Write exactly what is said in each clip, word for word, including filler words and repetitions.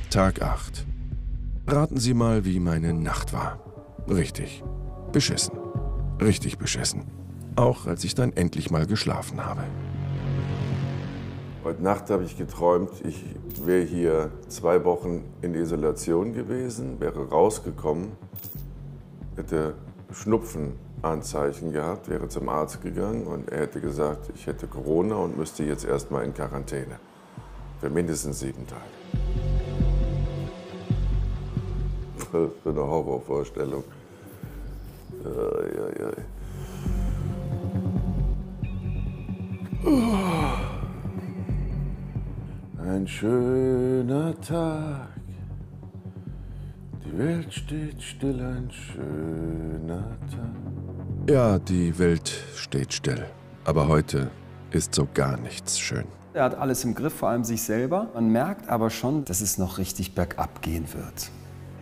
Tag acht. Raten Sie mal, wie meine Nacht war. Richtig. Beschissen. Richtig beschissen. Auch als ich dann endlich mal geschlafen habe. Heute Nacht habe ich geträumt, ich wäre hier zwei Wochen in Isolation gewesen, wäre rausgekommen, hätte Schnupfenanzeichen gehabt, wäre zum Arzt gegangen und er hätte gesagt, ich hätte Corona und müsste jetzt erstmal in Quarantäne. Für mindestens sieben Tage. Was für eine Horrorvorstellung. Ja, ja, ja. Ein schöner Tag, die Welt steht still, ein schöner Tag. Ja, die Welt steht still. Aber heute ist so gar nichts schön. Er hat alles im Griff, vor allem sich selber. Man merkt aber schon, dass es noch richtig bergab gehen wird.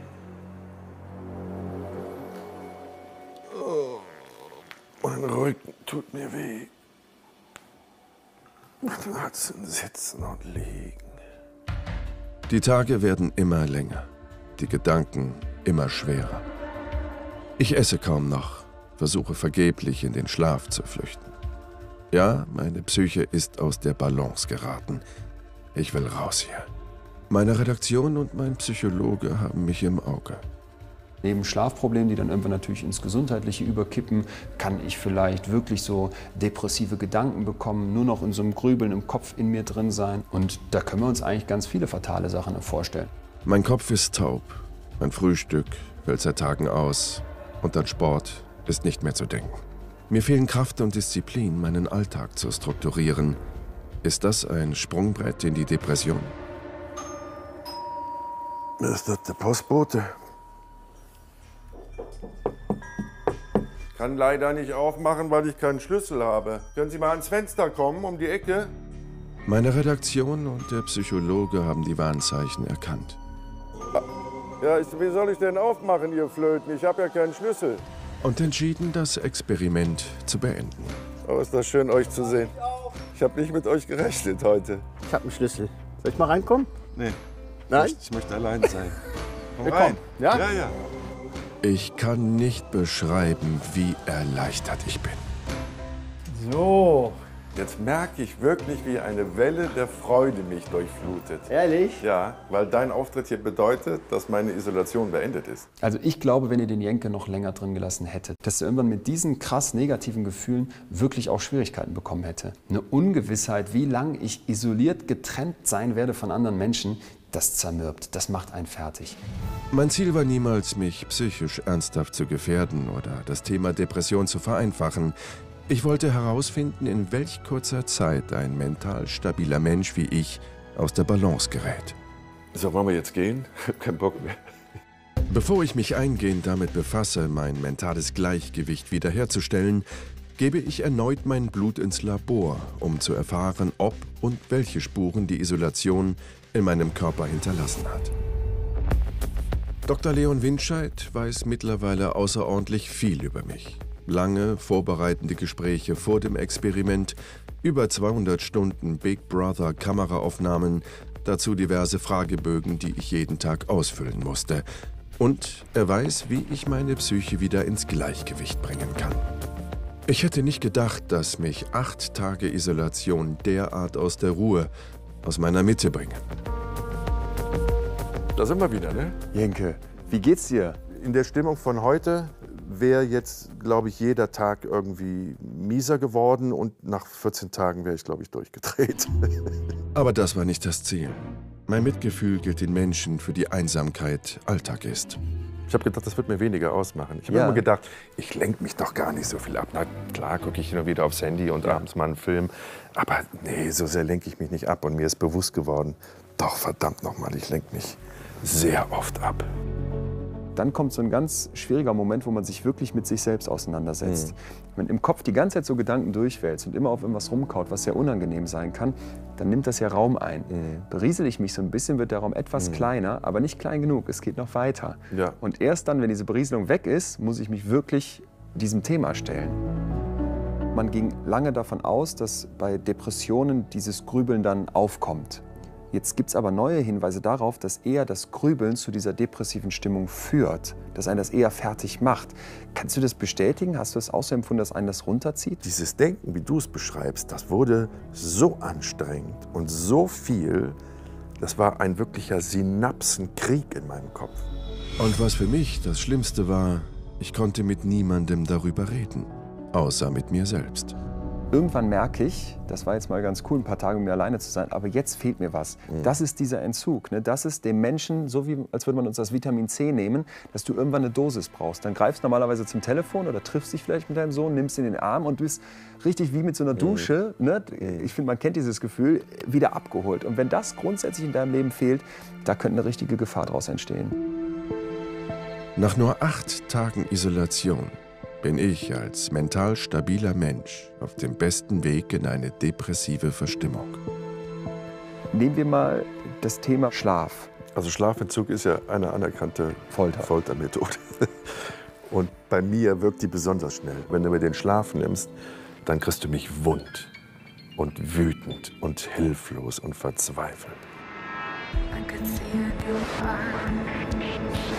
Oh, mein Rücken tut mir weh. Sitzen, sitzen und liegen. Die Tage werden immer länger, die Gedanken immer schwerer. Ich esse kaum noch, versuche vergeblich in den Schlaf zu flüchten. Ja, meine Psyche ist aus der Balance geraten. Ich will raus hier. Meine Redaktion und mein Psychologe haben mich im Auge. Neben Schlafproblemen, die dann irgendwann natürlich ins Gesundheitliche überkippen, kann ich vielleicht wirklich so depressive Gedanken bekommen, nur noch in so einem Grübeln im Kopf in mir drin sein. Und da können wir uns eigentlich ganz viele fatale Sachen vorstellen. Mein Kopf ist taub, mein Frühstück fällt seit Tagen aus und an Sport ist nicht mehr zu denken. Mir fehlen Kraft und Disziplin, meinen Alltag zu strukturieren. Ist das ein Sprungbrett in die Depression? Ist das der Postbote? Ich kann leider nicht aufmachen, weil ich keinen Schlüssel habe. Können Sie mal ans Fenster kommen, um die Ecke? Meine Redaktion und der Psychologe haben die Warnzeichen erkannt. Ja, ich, wie soll ich denn aufmachen, ihr Flöten? Ich habe ja keinen Schlüssel. Und entschieden, das Experiment zu beenden. Oh, ist das schön, euch zu sehen. Ich habe nicht mit euch gerechnet heute. Ich habe einen Schlüssel. Soll ich mal reinkommen? Nee. Nein? Ich, ich möchte allein sein. Komm Wir rein. kommen. Ja? Ja, ja. Ich kann nicht beschreiben, wie erleichtert ich bin. So. Jetzt merke ich wirklich, wie eine Welle der Freude mich durchflutet. Ehrlich? Ja, weil dein Auftritt hier bedeutet, dass meine Isolation beendet ist. Also ich glaube, wenn ihr den Jenke noch länger drin gelassen hättet, dass er irgendwann mit diesen krass negativen Gefühlen wirklich auch Schwierigkeiten bekommen hätte. Eine Ungewissheit, wie lange ich isoliert getrennt sein werde von anderen Menschen, das zermürbt, das macht einen fertig. Mein Ziel war niemals, mich psychisch ernsthaft zu gefährden oder das Thema Depression zu vereinfachen. Ich wollte herausfinden, in welch kurzer Zeit ein mental stabiler Mensch wie ich aus der Balance gerät. So, wollen wir jetzt gehen? Ich hab keinen Bock mehr. Bevor ich mich eingehend damit befasse, mein mentales Gleichgewicht wiederherzustellen, gebe ich erneut mein Blut ins Labor, um zu erfahren, ob und welche Spuren die Isolation in meinem Körper hinterlassen hat. Doktor Leon Windscheid weiß mittlerweile außerordentlich viel über mich. Lange vorbereitende Gespräche vor dem Experiment, über zweihundert Stunden Big Brother Kameraaufnahmen, dazu diverse Fragebögen, die ich jeden Tag ausfüllen musste. Und er weiß, wie ich meine Psyche wieder ins Gleichgewicht bringen kann. Ich hätte nicht gedacht, dass mich acht Tage Isolation derart aus der Ruhe, aus meiner Mitte bringen. Da sind wir wieder, ne? Jenke, wie geht's dir? In der Stimmung von heute wäre jetzt, glaube ich, jeder Tag irgendwie mieser geworden und nach vierzehn Tagen wäre ich, glaube ich, durchgedreht. Aber das war nicht das Ziel. Mein Mitgefühl gilt den Menschen, für die Einsamkeit Alltag ist. Ich habe gedacht, das wird mir weniger ausmachen. Ich habe Ja. immer gedacht, ich lenke mich doch gar nicht so viel ab. Na klar, gucke ich hin und wieder aufs Handy und abends mal einen Film. Aber nee, so sehr lenke ich mich nicht ab. Und mir ist bewusst geworden, doch verdammt nochmal, ich lenke mich sehr oft ab. Dann kommt so ein ganz schwieriger Moment, wo man sich wirklich mit sich selbst auseinandersetzt. Mhm. Wenn im Kopf die ganze Zeit so Gedanken durchwälzt und immer auf irgendwas rumkaut, was sehr unangenehm sein kann, dann nimmt das ja Raum ein. Mhm. Beriesel ich mich so ein bisschen, wird der Raum etwas Mhm. kleiner, aber nicht klein genug. Es geht noch weiter. Ja. Und erst dann, wenn diese Berieselung weg ist, muss ich mich wirklich diesem Thema stellen. Man ging lange davon aus, dass bei Depressionen dieses Grübeln dann aufkommt. Jetzt gibt es aber neue Hinweise darauf, dass eher das Grübeln zu dieser depressiven Stimmung führt, dass einen das eher fertig macht. Kannst du das bestätigen? Hast du es auch so empfunden, dass einen das runterzieht? Dieses Denken, wie du es beschreibst, das wurde so anstrengend und so viel, das war ein wirklicher Synapsenkrieg in meinem Kopf. Und was für mich das Schlimmste war, ich konnte mit niemandem darüber reden, außer mit mir selbst. Irgendwann merke ich, das war jetzt mal ganz cool, ein paar Tage mit mir alleine zu sein, aber jetzt fehlt mir was. Mhm. Das ist dieser Entzug. Ne? Das ist dem Menschen, so wie als würde man uns das Vitamin C nehmen, dass du irgendwann eine Dosis brauchst. Dann greifst du normalerweise zum Telefon oder triffst dich vielleicht mit deinem Sohn, nimmst ihn in den Arm und bist richtig wie mit so einer Dusche, mhm. ne? Ich finde, man kennt dieses Gefühl, wieder abgeholt. Und wenn das grundsätzlich in deinem Leben fehlt, da könnte eine richtige Gefahr daraus entstehen. Nach nur acht Tagen Isolation bin ich als mental stabiler Mensch auf dem besten Weg in eine depressive Verstimmung. Nehmen wir mal das Thema Schlaf. Also Schlafentzug ist ja eine anerkannte Folter. Foltermethode. Und bei mir wirkt die besonders schnell. Wenn du mir den Schlaf nimmst, dann kriegst du mich wund und wütend und hilflos und verzweifelt. I could see it in your eyes.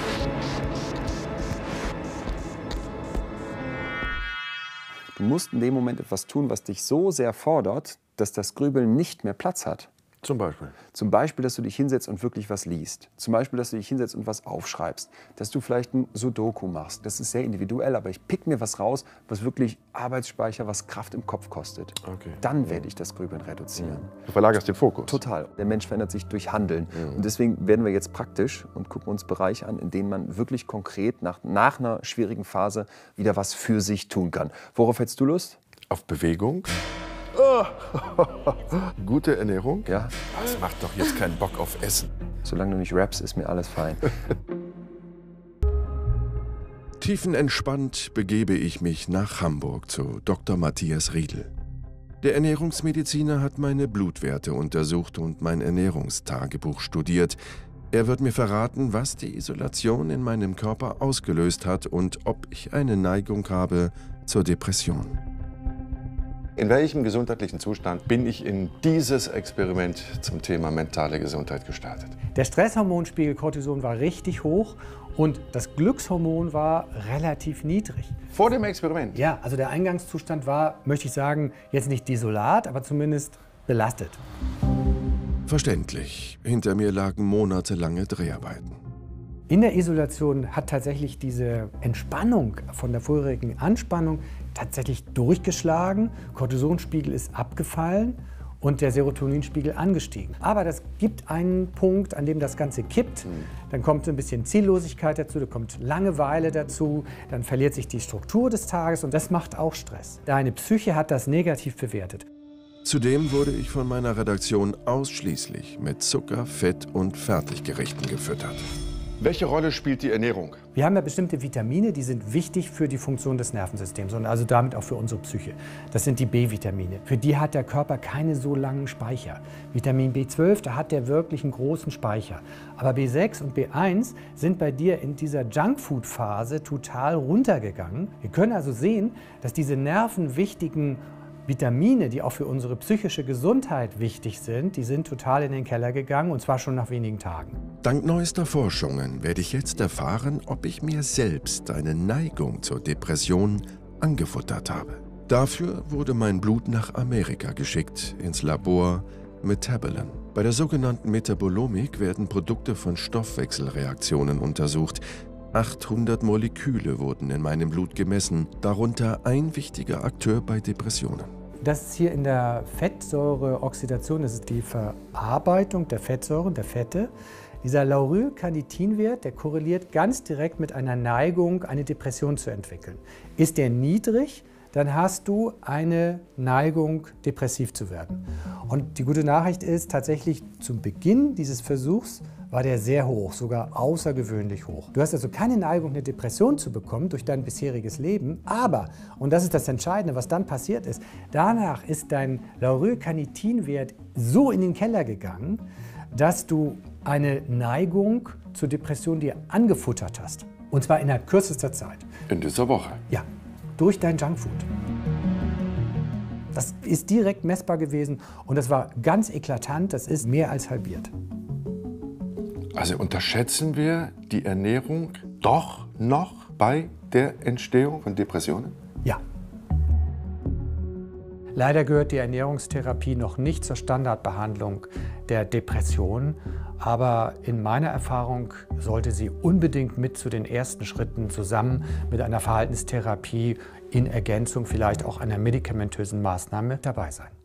Du musst in dem Moment etwas tun, was dich so sehr fordert, dass das Grübeln nicht mehr Platz hat. Zum Beispiel? Zum Beispiel, dass du dich hinsetzt und wirklich was liest. Zum Beispiel, dass du dich hinsetzt und was aufschreibst. Dass du vielleicht ein Sudoku machst. Das ist sehr individuell, aber ich pick mir was raus, was wirklich Arbeitsspeicher, was Kraft im Kopf kostet. Okay. Dann werde ich das Grübeln reduzieren. Du verlagerst den Fokus. Total. Der Mensch verändert sich durch Handeln. Mhm. Und deswegen werden wir jetzt praktisch und gucken uns Bereiche an, in denen man wirklich konkret nach, nach einer schwierigen Phase wieder was für sich tun kann. Worauf hättest du Lust? Auf Bewegung. Oh. Gute Ernährung. Ja. Das macht doch jetzt keinen Bock auf Essen. Solange du nicht rappst, ist mir alles fein. Tiefenentspannt begebe ich mich nach Hamburg zu Doktor Matthias Riedl. Der Ernährungsmediziner hat meine Blutwerte untersucht und mein Ernährungstagebuch studiert. Er wird mir verraten, was die Isolation in meinem Körper ausgelöst hat und ob ich eine Neigung habe zur Depression. In welchem gesundheitlichen Zustand bin ich in dieses Experiment zum Thema mentale Gesundheit gestartet? Der Stresshormonspiegel Cortison war richtig hoch und das Glückshormon war relativ niedrig. Vor dem Experiment? Ja, also der Eingangszustand war, möchte ich sagen, jetzt nicht desolat, aber zumindest belastet. Verständlich. Hinter mir lagen monatelange Dreharbeiten. In der Isolation hat tatsächlich diese Entspannung von der vorherigen Anspannung tatsächlich durchgeschlagen. Cortisonspiegel ist abgefallen und der Serotoninspiegel angestiegen. Aber das gibt einen Punkt, an dem das Ganze kippt. Dann kommt ein bisschen Ziellosigkeit dazu, da kommt Langeweile dazu, dann verliert sich die Struktur des Tages und das macht auch Stress. Deine Psyche hat das negativ bewertet. Zudem wurde ich von meiner Redaktion ausschließlich mit Zucker, Fett und Fertiggerichten gefüttert. Welche Rolle spielt die Ernährung? Wir haben ja bestimmte Vitamine, die sind wichtig für die Funktion des Nervensystems und also damit auch für unsere Psyche. Das sind die B-Vitamine. Für die hat der Körper keine so langen Speicher. Vitamin B zwölf, da hat der wirklich einen großen Speicher. Aber B sechs und B eins sind bei dir in dieser Junkfood-Phase total runtergegangen. Wir können also sehen, dass diese nervenwichtigen Vitamine, die auch für unsere psychische Gesundheit wichtig sind, die sind total in den Keller gegangen und zwar schon nach wenigen Tagen. Dank neuester Forschungen werde ich jetzt erfahren, ob ich mir selbst eine Neigung zur Depression angefuttert habe. Dafür wurde mein Blut nach Amerika geschickt, ins Labor Metabolon. Bei der sogenannten Metabolomik werden Produkte von Stoffwechselreaktionen untersucht. achthundert Moleküle wurden in meinem Blut gemessen, darunter ein wichtiger Akteur bei Depressionen. Das ist hier in der Fettsäureoxidation, das ist die Verarbeitung der Fettsäuren, der Fette. Dieser Laurylcarnitinwert, der korreliert ganz direkt mit einer Neigung, eine Depression zu entwickeln. Ist der niedrig, dann hast du eine Neigung, depressiv zu werden. Und die gute Nachricht ist, tatsächlich zum Beginn dieses Versuchs war der sehr hoch, sogar außergewöhnlich hoch. Du hast also keine Neigung, eine Depression zu bekommen durch dein bisheriges Leben, aber, und das ist das Entscheidende, was dann passiert ist, danach ist dein Laurylcarnitinwert so in den Keller gegangen, dass du eine Neigung zur Depression dir angefuttert hast. Und zwar innerhalb kürzester Zeit. In dieser Woche? Ja, durch dein Junkfood. Das ist direkt messbar gewesen und das war ganz eklatant, das ist mehr als halbiert. Also unterschätzen wir die Ernährung doch noch bei der Entstehung von Depressionen? Ja. Leider gehört die Ernährungstherapie noch nicht zur Standardbehandlung der Depression, aber in meiner Erfahrung sollte sie unbedingt mit zu den ersten Schritten zusammen mit einer Verhaltenstherapie in Ergänzung vielleicht auch einer medikamentösen Maßnahme dabei sein.